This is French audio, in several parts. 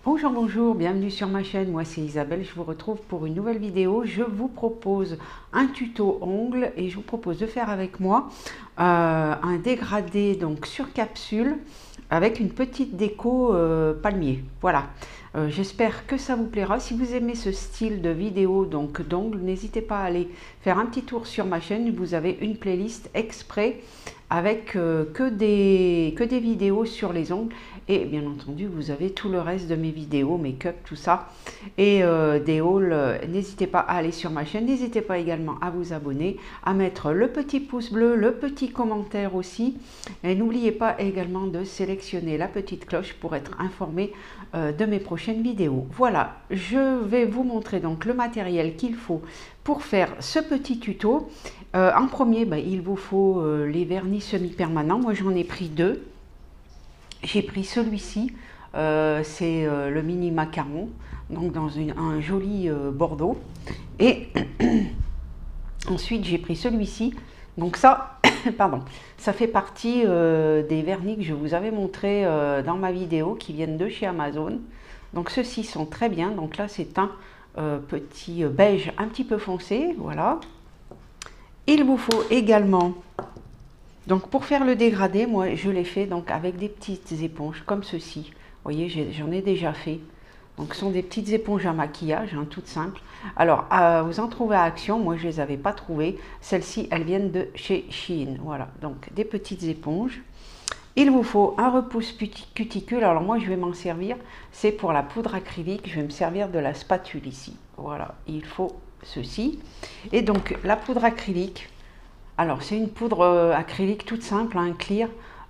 Bonjour, bonjour, bienvenue sur ma chaîne, moi c'est Isabelle, je vous retrouve pour une nouvelle vidéo. Je vous propose un tuto ongles et je vous propose de faire avec moi un dégradé donc sur capsule avec une petite déco palmier. Voilà, j'espère que ça vous plaira. Si vous aimez ce style de vidéo donc d'ongles, n'hésitez pas à aller faire un petit tour sur ma chaîne, vous avez une playlist exprès avec que des vidéos sur les ongles et bien entendu vous avez tout le reste de mes vidéos, make-up, tout ça et des hauls. N'hésitez pas à aller sur ma chaîne, n'hésitez pas également à vous abonner, à mettre le petit pouce bleu, le petit commentaire aussi et n'oubliez pas également de sélectionner la petite cloche pour être informé de mes prochaines vidéos. Voilà, je vais vous montrer donc le matériel qu'il faut pour faire ce petit tuto. En premier, il vous faut les vernis semi-permanents. Moi, j'en ai pris deux. J'ai pris celui-ci, c'est le mini macaron, donc dans un joli bordeaux. Et ensuite, j'ai pris celui-ci. Donc ça, pardon, ça fait partie des vernis que je vous avais montré dans ma vidéo qui viennent de chez Amazon. Donc ceux-ci sont très bien. Donc là, c'est un petit beige un petit peu foncé, voilà. Il vous faut également, donc pour faire le dégradé, moi je l'ai fait donc avec des petites éponges comme ceci. Vous voyez, j'en ai déjà fait. Donc ce sont des petites éponges à maquillage, hein, toutes simples. Alors, vous en trouvez à Action, moi je ne les avais pas trouvées. Celles-ci, elles viennent de chez Shein. Voilà, donc des petites éponges. Il vous faut un repousse cuticule. Alors moi je vais m'en servir, c'est pour la poudre acrylique. Je vais me servir de la spatule ici. Voilà, il faut ceci. Et donc la poudre acrylique, alors c'est une poudre acrylique toute simple, hein, clear.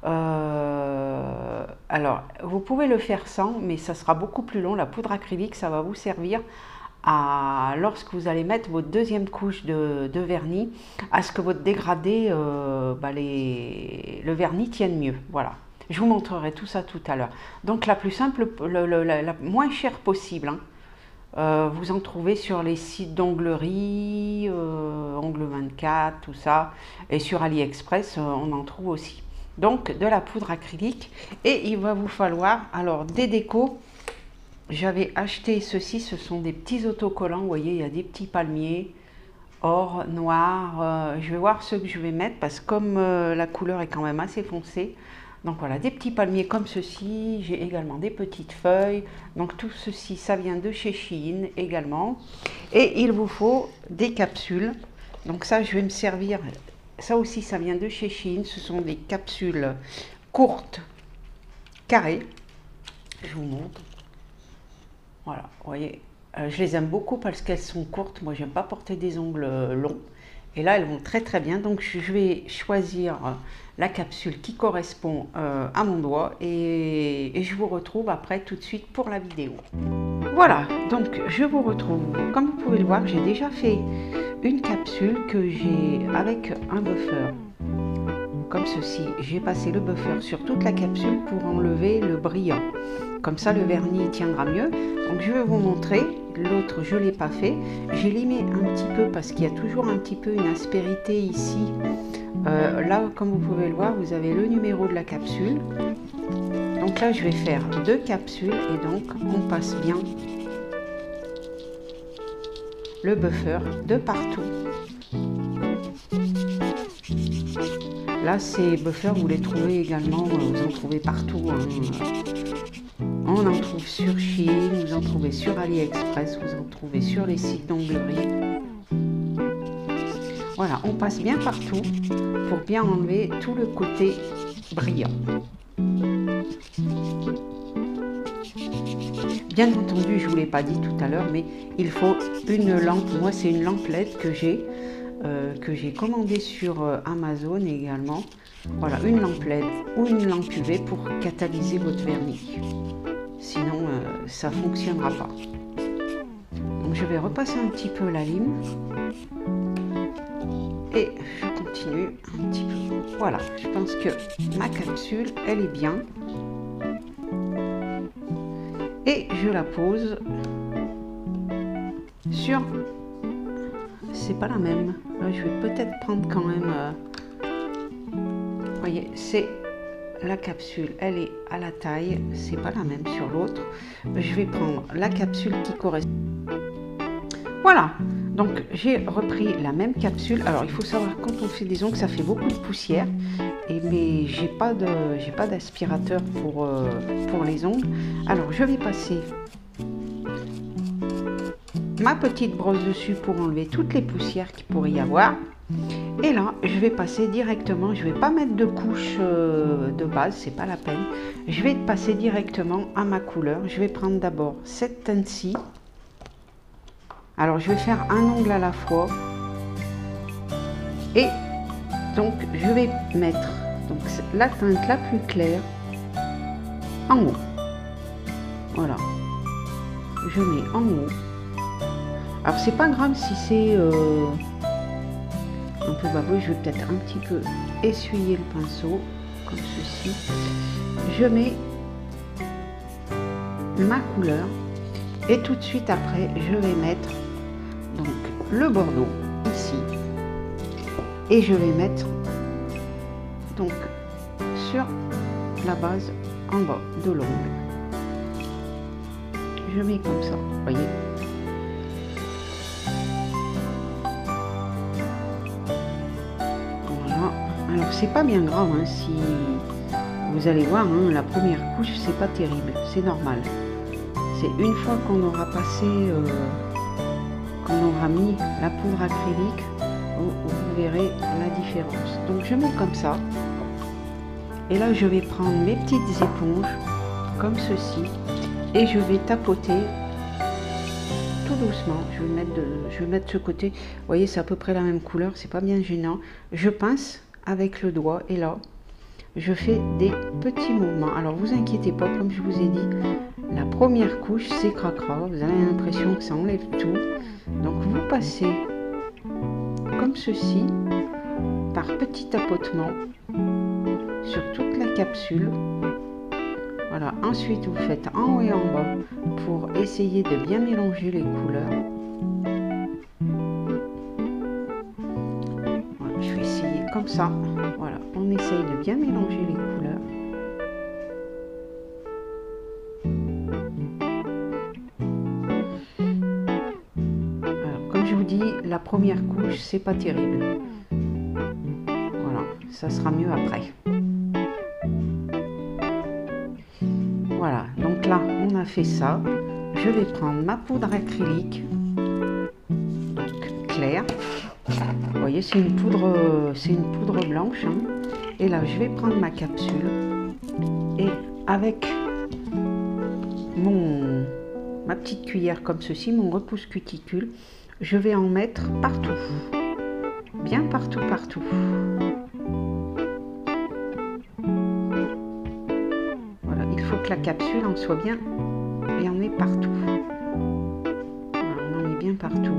Alors vous pouvez le faire sans, mais ça sera beaucoup plus long. La poudre acrylique, ça va vous servir à, lorsque vous allez mettre votre deuxième couche de vernis, à ce que votre dégradé, le vernis tienne mieux. Voilà, je vous montrerai tout ça tout à l'heure. Donc la plus simple, la moins chère possible, hein. Vous en trouvez sur les sites d'onglerie, Ongle 24, tout ça, et sur AliExpress, on en trouve aussi. Donc de la poudre acrylique, et il va vous falloir alors des décos. J'avais acheté ceci, ce sont des petits autocollants, vous voyez, il y a des petits palmiers, or, noir. Je vais voir ceux que je vais mettre, parce que comme la couleur est quand même assez foncée. Donc voilà, des petits palmiers comme ceci. J'ai également des petites feuilles. Donc tout ceci, ça vient de chez Shein également. Et il vous faut des capsules. Donc ça, je vais me servir. Ça aussi, ça vient de chez Shein. Ce sont des capsules courtes, carrées. Je vous montre. Voilà, vous voyez. Je les aime beaucoup parce qu'elles sont courtes. Moi, j'aime pas porter des ongles longs. Et là, elles vont très très bien. Donc, je vais choisir la capsule qui correspond à mon doigt. Et je vous retrouve après tout de suite pour la vidéo. Voilà, donc je vous retrouve. Comme vous pouvez le voir, j'ai déjà fait une capsule que j'ai avec un buffer. Comme ceci, j'ai passé le buffer sur toute la capsule pour enlever le brillant. Comme ça, le vernis tiendra mieux. Donc, je vais vous montrer. L'autre, je ne l'ai pas fait. J'ai limé un petit peu parce qu'il y a toujours un petit peu une aspérité ici. Là, comme vous pouvez le voir, vous avez le numéro de la capsule. Donc là, je vais faire deux capsules et donc on passe bien le buffer de partout. Là, ces buffers, vous les trouvez également, vous en trouvez partout, hein. On en trouve sur Shein, vous en trouvez sur AliExpress, vous en trouvez sur les sites d'onglerie. Voilà, on passe bien partout pour bien enlever tout le côté brillant. Bien entendu, je ne vous l'ai pas dit tout à l'heure, mais il faut une lampe. Moi, c'est une lampe LED que j'ai commandée sur Amazon également. Voilà, une lampe LED ou une lampe UV pour catalyser votre vernis. Sinon, ça ne fonctionnera pas. Donc, je vais repasser un petit peu la lime. Et je continue un petit peu. Voilà, je pense que ma capsule, elle est bien. Et je la pose sur... C'est pas la même. Là, je vais peut-être prendre quand même... Vous voyez, c'est la capsule, elle est à la taille, c'est pas la même sur l'autre. Je vais prendre la capsule qui correspond. Voilà, donc j'ai repris la même capsule. Alors il faut savoir, quand on fait des ongles, ça fait beaucoup de poussière. Mais j'ai pas d'aspirateur pour les ongles. Alors je vais passer ma petite brosse dessus pour enlever toutes les poussières qu'il pourrait y avoir. Et là, je vais passer directement, je vais pas mettre de couche de base, c'est pas la peine. Je vais passer directement à ma couleur. Je vais prendre d'abord cette teinte-ci. Alors, je vais faire un ongle à la fois. Et donc, je vais mettre donc, la teinte la plus claire en haut. Voilà. Je mets en haut. Alors, c'est pas grave si c'est un peu babouille, je vais peut-être un petit peu essuyer le pinceau, comme ceci. Je mets ma couleur et tout de suite après, je vais mettre donc le bordeaux ici et je vais mettre donc sur la base en bas de l'ongle. Je mets comme ça, vous voyez. Alors c'est pas bien grave hein, si vous allez voir hein, la première couche c'est pas terrible, c'est normal. C'est une fois qu'on aura passé, qu'on aura mis la poudre acrylique, vous verrez la différence. Donc je mets comme ça et là je vais prendre mes petites éponges comme ceci et je vais tapoter tout doucement. Je vais mettre ce côté, vous voyez c'est à peu près la même couleur, c'est pas bien gênant. Je pince avec le doigt et là je fais des petits mouvements. Alors vous inquiétez pas, comme je vous ai dit, la première couche c'est cracra, vous avez l'impression que ça enlève tout. Donc vous passez comme ceci par petits tapotements sur toute la capsule. Voilà, ensuite vous faites en haut et en bas pour essayer de bien mélanger les couleurs. Je vais essayer comme ça. Voilà, on essaye de bien mélanger les couleurs. Alors, comme je vous dis, la première couche, c'est pas terrible. Voilà, ça sera mieux après. Voilà, donc là, on a fait ça. Je vais prendre ma poudre acrylique, donc claire. Vous voyez, c'est une poudre blanche. Hein. Et là, je vais prendre ma capsule et avec ma petite cuillère comme ceci, mon repousse cuticule, je vais en mettre partout. Bien partout, partout. Voilà, il faut que la capsule en soit bien et en met partout. Voilà, on en met bien partout.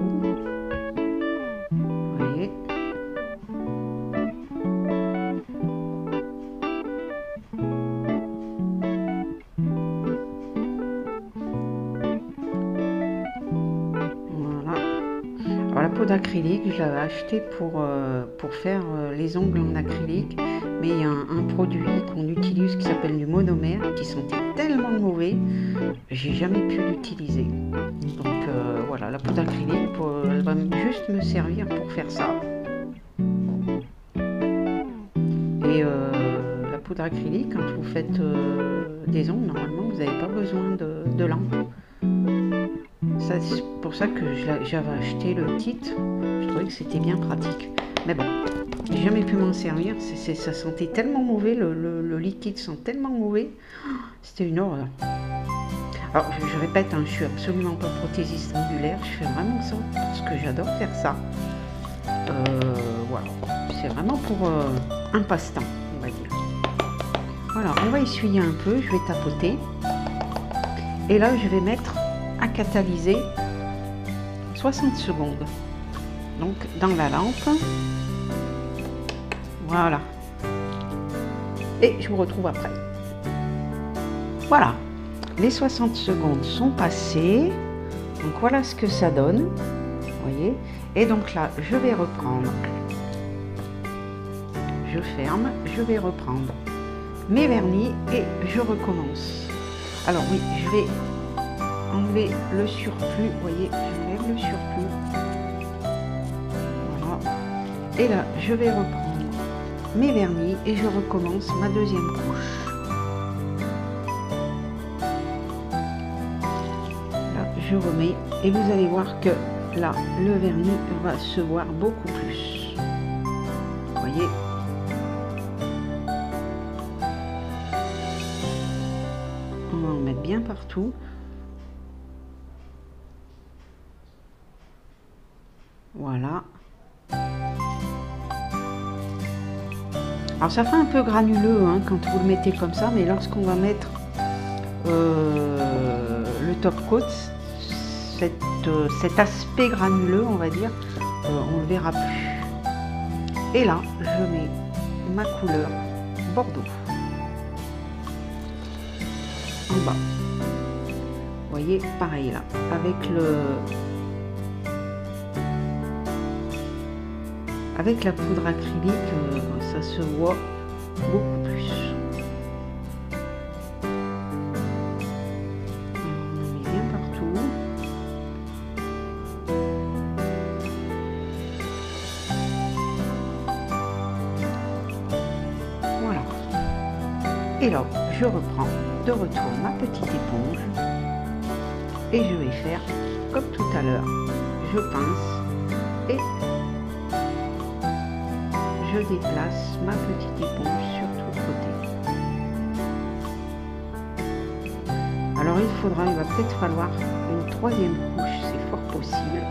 Alors, la poudre acrylique, je l'avais acheté pour faire les ongles en acrylique, mais il y a un produit qu'on utilise qui s'appelle du monomère qui sentait tellement mauvais, j'ai jamais pu l'utiliser. Donc voilà, la poudre acrylique, elle va juste me servir pour faire ça. Et la poudre acrylique, quand vous faites des ongles, normalement vous n'avez pas besoin de lampe. C'est pour ça que j'avais acheté le kit, je trouvais que c'était bien pratique. Mais bon, j'ai jamais pu m'en servir, ça sentait tellement mauvais, le liquide sent tellement mauvais, c'était une horreur. Alors je répète, hein, je suis absolument pas prothésiste angulaire, je fais vraiment ça parce que j'adore faire ça. Voilà, c'est vraiment pour un passe-temps, on va dire. Voilà, on va essuyer un peu, je vais tapoter. Et là, je vais mettre à catalyser 60 secondes. Donc, dans la lampe. Voilà. Et je vous retrouve après. Voilà. Les 60 secondes sont passées. Donc, voilà ce que ça donne. Vous voyez. Et donc là, je vais reprendre. Je ferme. Je vais reprendre mes vernis et je recommence. Alors oui, je vais enlever le surplus, vous voyez, j'enlève le surplus. Voilà. Et là, je vais reprendre mes vernis et je recommence ma deuxième couche. Là, je remets et vous allez voir que là, le vernis va se voir beaucoup plus. Vous voyez. On va en mettre bien partout. Voilà. Alors ça fait un peu granuleux hein, quand vous le mettez comme ça, mais lorsqu'on va mettre le top coat, cet aspect granuleux, on va dire, on ne le verra plus. Et là, je mets ma couleur Bordeaux en bas. Vous voyez, pareil là, avec la poudre acrylique, ça se voit beaucoup plus. On en met bien partout. Voilà. Et là, je reprends de retour ma petite éponge et je vais faire comme tout à l'heure. Je pince et je déplace ma petite éponge sur tout le côté. Alors il va peut-être falloir une troisième couche, c'est fort possible.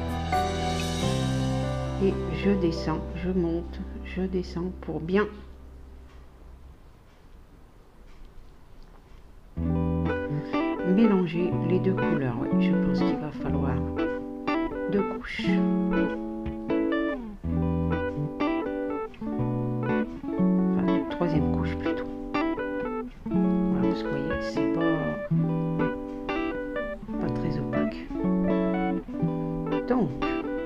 Et je descends, je monte, je descends pour bien mélanger les deux couleurs. Oui, je pense qu'il va falloir deux couches. Troisième couche plutôt. Voilà, parce que vous voyez, c'est pas très opaque. Donc,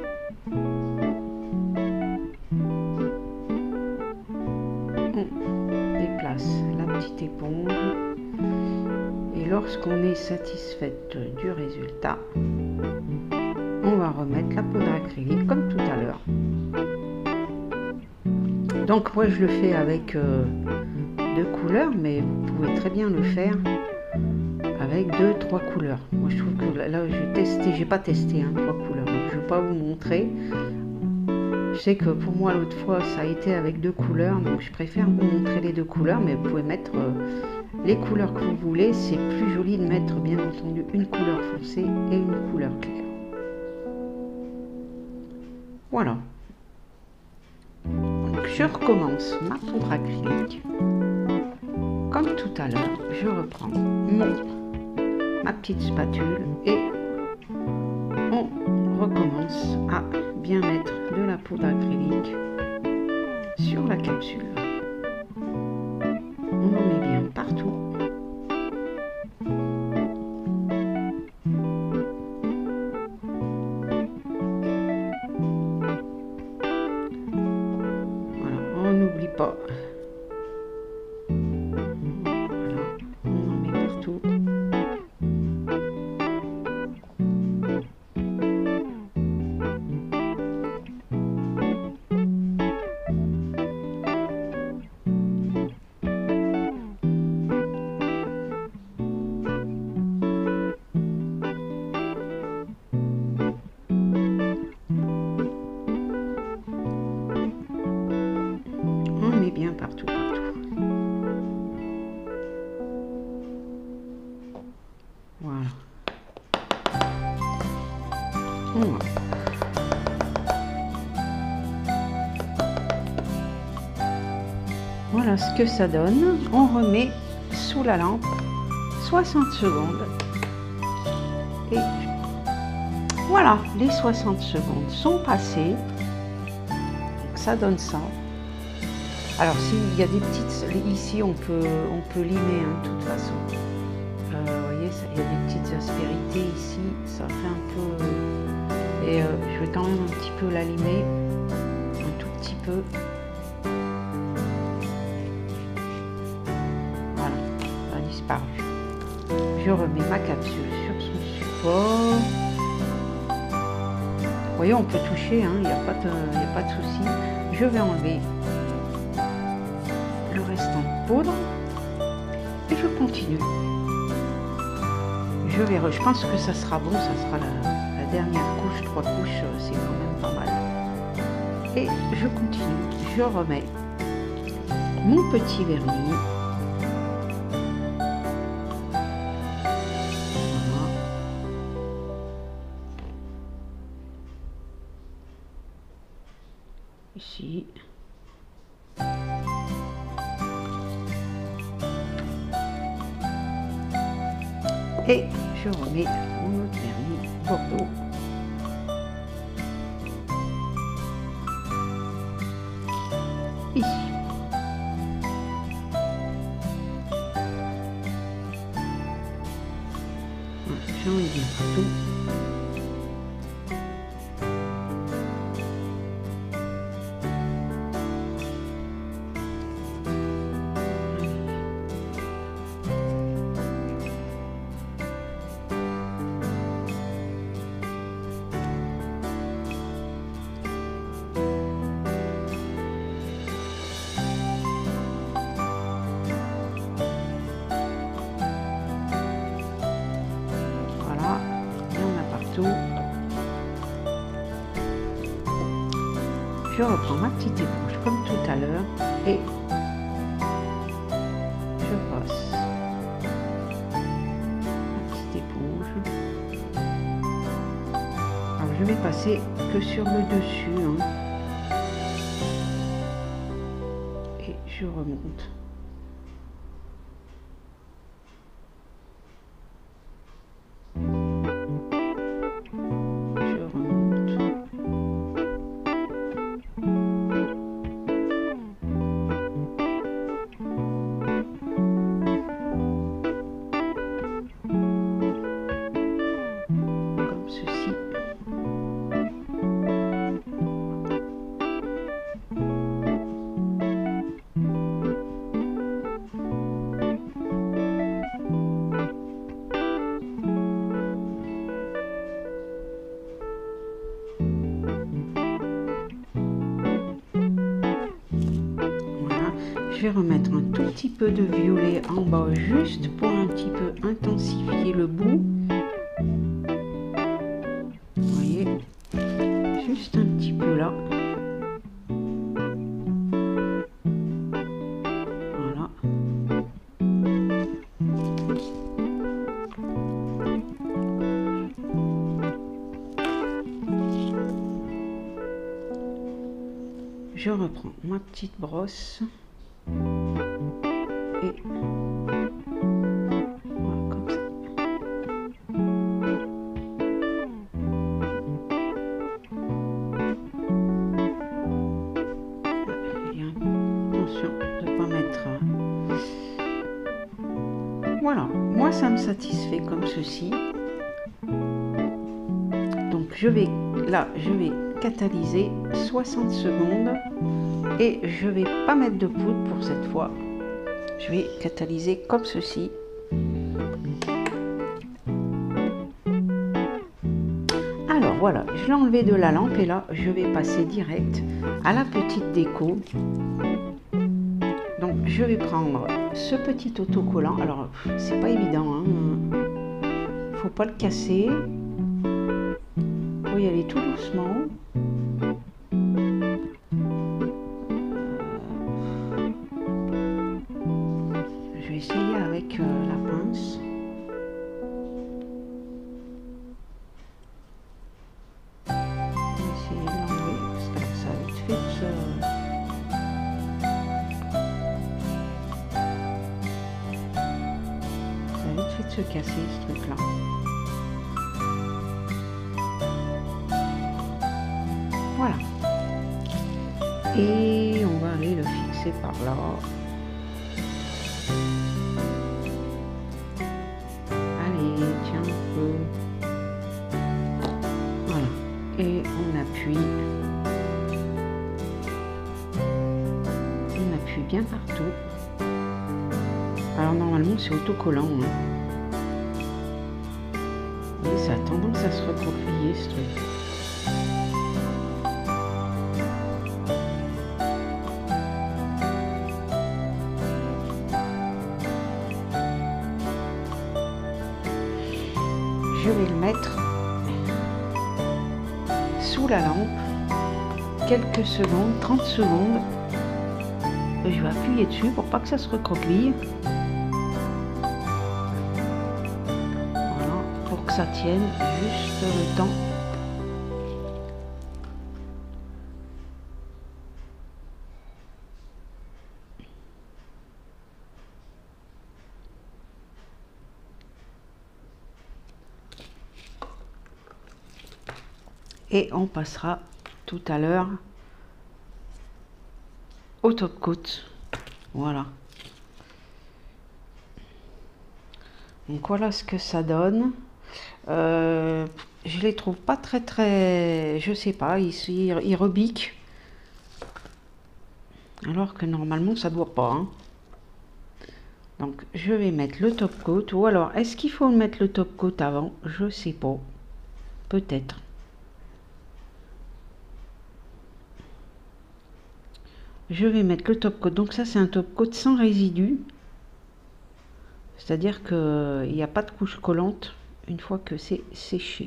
on déplace la petite éponge et lorsqu'on est satisfaite du résultat, on va remettre la poudre acrylique comme tout à l'heure. Donc moi je le fais avec deux couleurs, mais vous pouvez très bien le faire avec 2-3 couleurs. Moi je trouve que là j'ai pas testé hein, 3 couleurs, donc je vais pas vous montrer. Je sais que pour moi l'autre fois ça a été avec 2 couleurs, donc je préfère vous montrer les 2 couleurs, mais vous pouvez mettre les couleurs que vous voulez. C'est plus joli de mettre bien entendu une couleur foncée et une couleur claire. Voilà. Je recommence ma poudre acrylique. Comme tout à l'heure, je reprends ma petite spatule et on recommence à bien mettre de la poudre acrylique sur la capsule. On en met bien partout. N'oublie pas. Voilà, on en met partout. Bien partout. Voilà. Voilà ce que ça donne. On remet sous la lampe 60 secondes. Et voilà, les 60 secondes sont passées. Donc ça donne ça. Alors s'il y a des petites, ici on peut limer hein, de toute façon. Vous voyez, il y a des petites aspérités ici, ça fait un peu. Et je vais quand même un petit peu la limer, un tout petit peu. sur son support. Vous voyez, on peut toucher, hein, il n'y a pas de souci. Je vais enlever le restant de poudre et je continue. Je pense que ça sera bon, ça sera la dernière couche, 3 couches, c'est quand même pas mal. Et je continue, je remets mon petit vernis. Voilà. Ici. Et je remets mon autre vernis Bordeaux. Ici. J'en ai bien partout. Je reprends ma petite éponge comme tout à l'heure et je passe ma petite éponge. Alors je vais passer que sur le dessus, hein, et je remonte. Je vais remettre un tout petit peu de violet en bas juste pour un petit peu intensifier le bout. Vous voyez, juste un petit peu là. Voilà. Je reprends ma petite brosse. Et voilà, comme ça. Attention de ne pas mettre. Voilà, moi ça me satisfait comme ceci. Donc je vais catalyser 60 secondes et je vais pas mettre de poudre pour cette fois. Je vais catalyser comme ceci. Alors voilà, je l'ai enlevé de la lampe et là je vais passer direct à la petite déco. Donc je vais prendre ce petit autocollant. Alors c'est pas évident, hein. Faut pas le casser. Faut y aller tout doucement. Je vais essayer avec la pince. Je vais essayer de l'enlever parce que ça va vite fait de se... Ça va vite fait de se casser ce truc là. Voilà. Et on va aller le fixer par là. Allez, tiens un peu. Voilà. Et on appuie. On appuie bien partout. Alors normalement c'est autocollant, hein. Et ça a tendance à se recroqueviller ce truc. Je vais le mettre sous la lampe quelques secondes, 30 secondes. Je vais appuyer dessus pour pas que ça se recroqueville. Voilà, pour que ça tienne juste le temps. Et on passera tout à l'heure au top coat. Voilà. Donc voilà ce que ça donne. Je les trouve pas très, je sais pas, ils rebiquent. Alors que normalement ça doit pas. Hein. Donc je vais mettre le top coat. Ou alors est-ce qu'il faut mettre le top coat avant? Je sais pas. Peut-être. Je vais mettre le top coat. Donc ça c'est un top coat sans résidus. C'est-à-dire qu'il n'y a pas de couche collante une fois que c'est séché.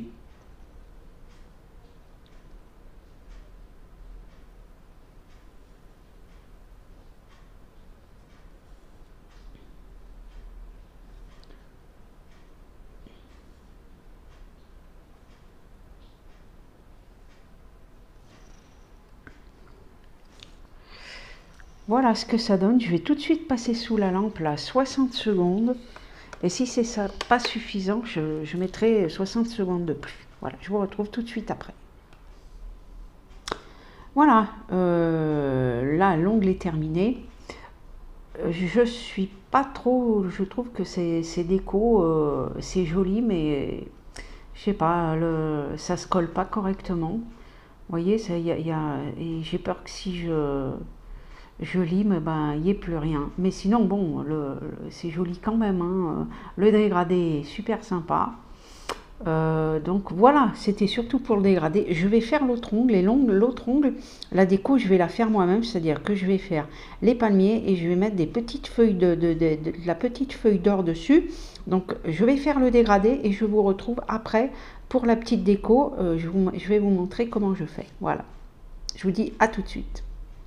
Voilà ce que ça donne. Je vais tout de suite passer sous la lampe là 60 secondes. Et si c'est ça pas suffisant, je mettrai 60 secondes de plus. Voilà, je vous retrouve tout de suite après. Voilà, là l'ongle est terminé. Je suis pas trop, je trouve que c'est déco, c'est joli, mais je sais pas, ça se colle pas correctement. Vous voyez, et j'ai peur que si je lime, ben il n'y ait plus rien. Mais sinon, bon, c'est joli quand même. Hein. Le dégradé est super sympa. Donc voilà, c'était surtout pour le dégradé. Je vais faire l'autre ongle et l'autre ongle, la déco, je vais la faire moi-même, c'est-à-dire que je vais faire les palmiers et je vais mettre des petites feuilles de la petite feuille d'or dessus. Donc je vais faire le dégradé et je vous retrouve après pour la petite déco. Je vais vous montrer comment je fais. Voilà, je vous dis à tout de suite.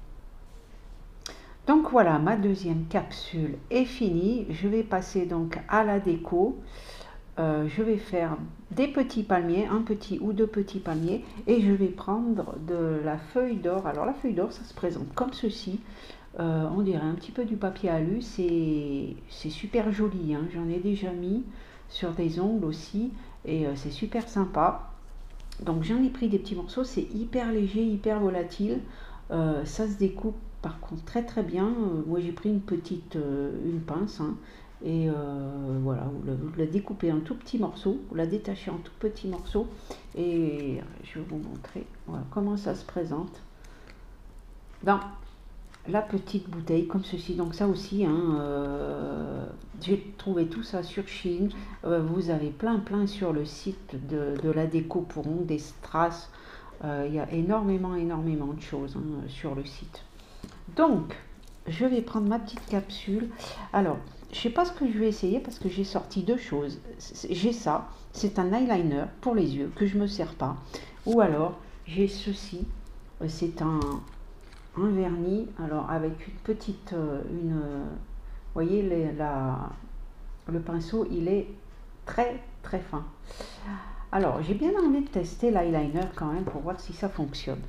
Donc voilà, ma deuxième capsule est finie. Je vais passer donc à la déco. Je vais faire des petits palmiers, un petit ou deux petits palmiers, et je vais prendre de la feuille d'or. Alors la feuille d'or, ça se présente comme ceci. On dirait un petit peu du papier alu, c'est super joli. Hein. J'en ai déjà mis sur des ongles aussi, et c'est super sympa. Donc j'en ai pris des petits morceaux, c'est hyper léger, hyper volatile. Ça se découpe par contre très bien. Moi j'ai pris une pince. Hein, et voilà, vous la découpez en tout petits morceaux, vous la détachez en tout petits morceaux et je vais vous montrer voilà, comment ça se présente dans la petite bouteille comme ceci. Donc ça aussi, hein, j'ai trouvé tout ça sur Shein. Vous avez plein sur le site de la déco pour ongles, des strass. Il y a énormément de choses hein, sur le site. Donc je vais prendre ma petite capsule. Alors je sais pas ce que je vais essayer parce que j'ai sorti deux choses. J'ai ça, c'est un eyeliner pour les yeux que je me sers pas. Ou alors j'ai ceci, c'est un vernis. Alors avec une petite, vous voyez le pinceau, il est très fin. Alors j'ai bien envie de tester l'eyeliner quand même pour voir si ça fonctionne.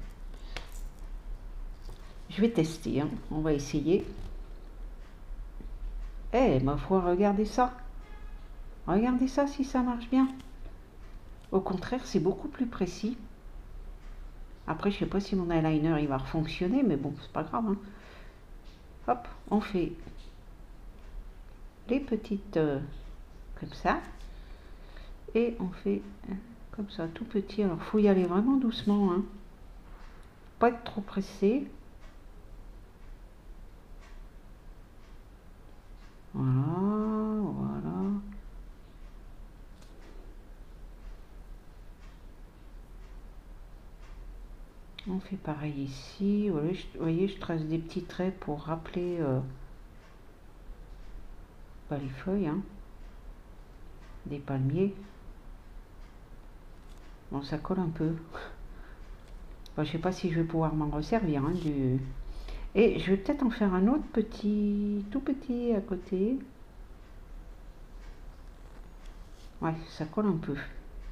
Je vais tester, hein. On va essayer. Eh, ma foi, regardez ça. Regardez ça si ça marche bien. Au contraire, c'est beaucoup plus précis. Après, je sais pas si mon eyeliner il va fonctionner, mais bon, c'est pas grave. Hein. Hop, on fait les petites comme ça. Et on fait comme ça, tout petit. Alors, faut y aller vraiment doucement. Hein. Pas être trop pressé. Voilà. On fait pareil ici. Vous voyez, je trace des petits traits pour rappeler les feuilles, hein, des palmiers. Bon, ça colle un peu. Enfin, je sais pas si je vais pouvoir m'en resservir, hein, et je vais peut-être en faire un autre petit, tout petit à côté. Ouais, ça colle un peu.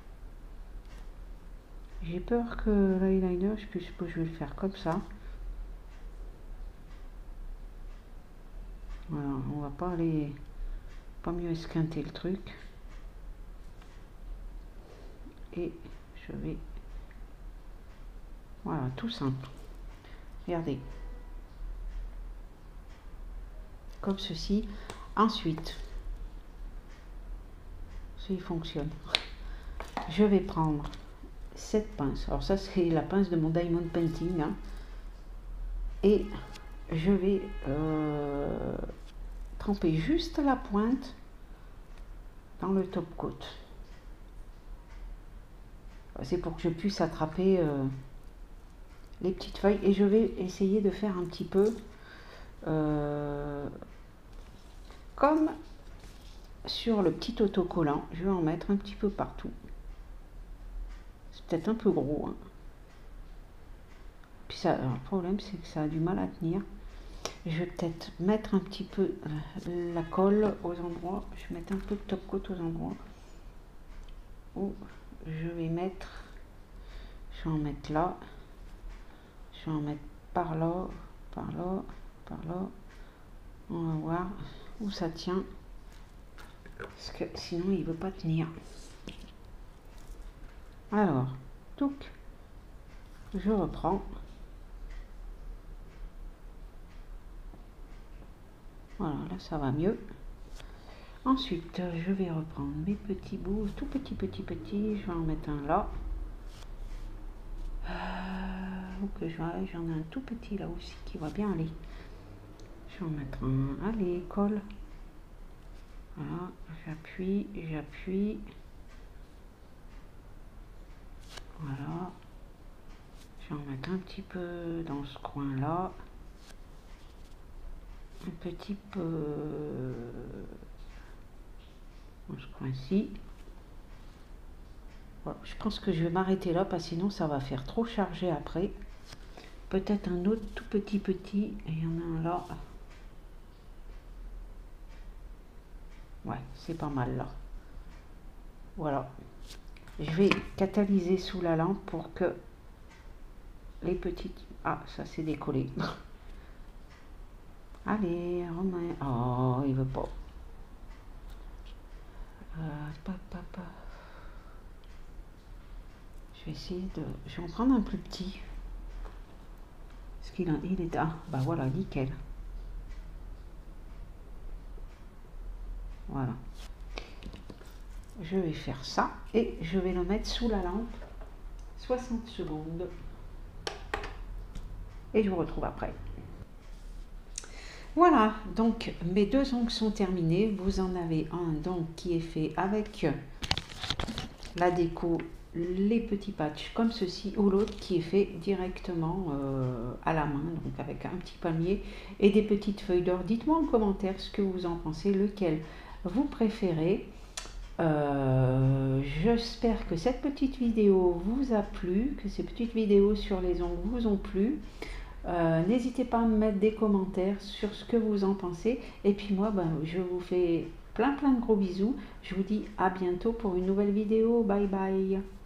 J'ai peur que l'eyeliner, je vais le faire comme ça. Voilà, on va pas aller, pas mieux esquinter le truc. Et je vais, voilà, tout simple. Regardez. Comme ceci. Ensuite, il fonctionne. Je vais prendre cette pince. Alors ça, c'est la pince de mon Diamond Painting, hein. Et je vais tremper juste la pointe dans le top coat. C'est pour que je puisse attraper les petites feuilles. Et je vais essayer de faire un petit peu comme sur le petit autocollant. Je vais en mettre un petit peu partout. C'est peut-être un peu gros, hein. Puis ça, le problème, c'est que ça a du mal à tenir. Je vais peut-être mettre un petit peu la colle aux endroits. Je vais mettre un peu de top coat aux endroits où je vais mettre. Je vais en mettre là. Je vais en mettre par là, par là, par là. On va voir où ça tient. Parce que sinon, il ne veut pas tenir. Alors, touc. Je reprends. Voilà, là ça va mieux. Ensuite, je vais reprendre mes petits bouts, tout petits. Je vais en mettre un là. Donc j'en ai un tout petit là aussi qui va bien aller. Je vais en mettre un. Allez, colle. Voilà, j'appuie. Voilà. Je vais en mettre un petit peu dans ce coin là. Un petit peu dans ce coin-ci. Voilà, je pense que je vais m'arrêter là parce que sinon ça va faire trop chargé après. Peut-être un autre tout petit et il y en a un là. Ouais, c'est pas mal là. Voilà. Je vais catalyser sous la lampe pour que les petites... Ah, ça s'est décollé. Allez, Romain. Oh, il veut pas. Je vais essayer de... Je vais en prendre un plus petit. Parce qu'il est... Ah, bah voilà, nickel. Voilà. Je vais faire ça et je vais le mettre sous la lampe 60 secondes. Et je vous retrouve après. Voilà, donc mes deux ongles sont terminés. Vous en avez un donc qui est fait avec la déco, les petits patchs comme ceci, ou l'autre qui est fait directement à la main, donc avec un petit palmier et des petites feuilles d'or. Dites-moi en commentaire ce que vous en pensez, lequel vous préférez. J'espère que cette petite vidéo vous a plu, que ces petites vidéos sur les ongles vous ont plu. N'hésitez pas à me mettre des commentaires sur ce que vous en pensez. Et puis moi, je vous fais plein de gros bisous. Je vous dis à bientôt pour une nouvelle vidéo. Bye bye.